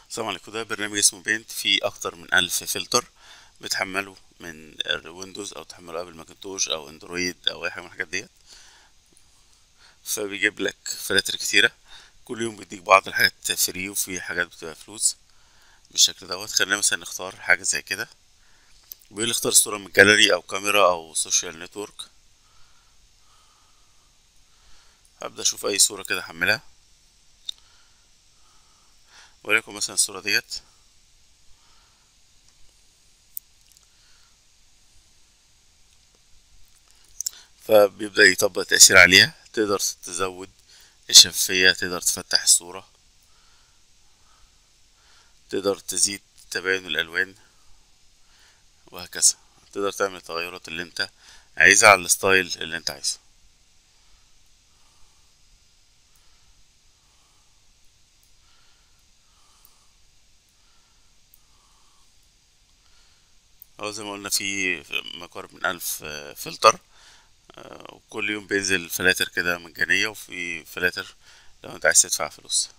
السلام عليكم. ده برنامج اسمه بينت فيه أكتر من 1000 فلتر. بتحمله من ويندوز أو تحمله قبل ماكنتوش أو أندرويد أو أي حاجة من الحاجات ديت. فبيجيب لك فلاتر كتيرة، كل يوم بيديك بعض الحاجات فري وفي حاجات بتبقى فلوس بالشكل دوت. خلينا مثلا نختار حاجة زي كده. بيقول لي اختار صورة من جاليري أو كاميرا أو سوشيال نتورك. هبدأ أشوف أي صورة كده أحملها، وليكن مثلا الصورة ديت. فبيبدأ يطبق تأثير عليها، تقدر تزود الشفافية، تقدر تفتح الصورة، تقدر تزيد تباين الألوان، وهكذا. تقدر تعمل التغيرات اللي انت عايزها على الستايل اللي انت عايزه. هو زي ما قلنا في ما يقارب من 1000 فلتر. وكل يوم بينزل فلاتر كده مجانية، وفي فلاتر لو انت عايز تدفع فلوس.